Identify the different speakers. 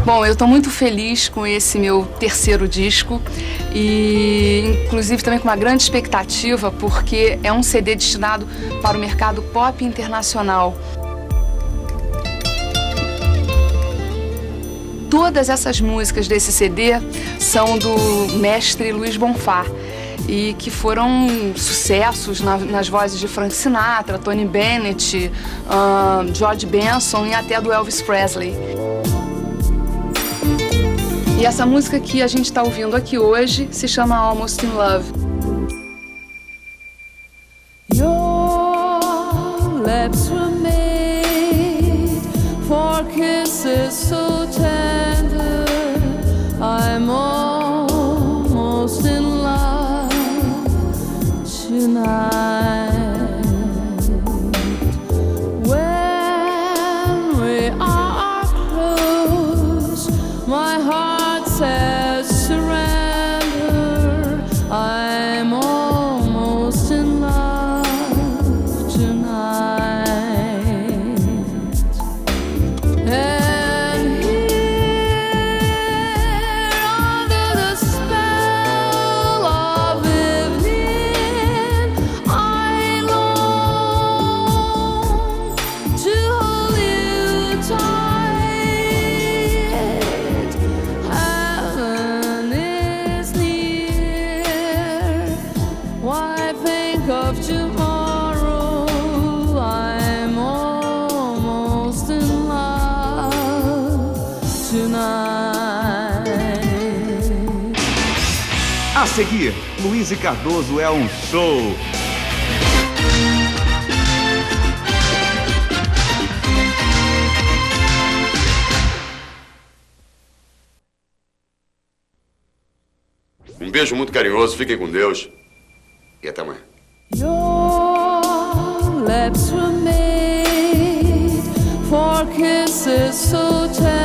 Speaker 1: Bom, eu estou muito feliz com esse meu terceiro disco e inclusive também com uma grande expectativa porque é um CD destinado para o mercado pop internacional. Todas essas músicas desse CD são do mestre Luiz Bonfá e que foram sucessos nas vozes de Frank Sinatra, Tony Bennett, George Benson e até do Elvis Presley. E essa música que a gente está ouvindo aqui hoje se chama Almost in Love.
Speaker 2: Your lips were made for kisses so tender. I'm almost in love tonight. When we are close, my heart says surrender. I'm almost in love tonight. And here under the spell of evening, I long to hold you tight. Heaven is near. Why think of tomorrow? I'm almost in love tonight.
Speaker 3: A seguir, Luiz Cardoso é um show.
Speaker 4: Um beijo muito carinhoso, fiquem com Deus e até amanhã.
Speaker 2: Your lips were made for kisses so tender.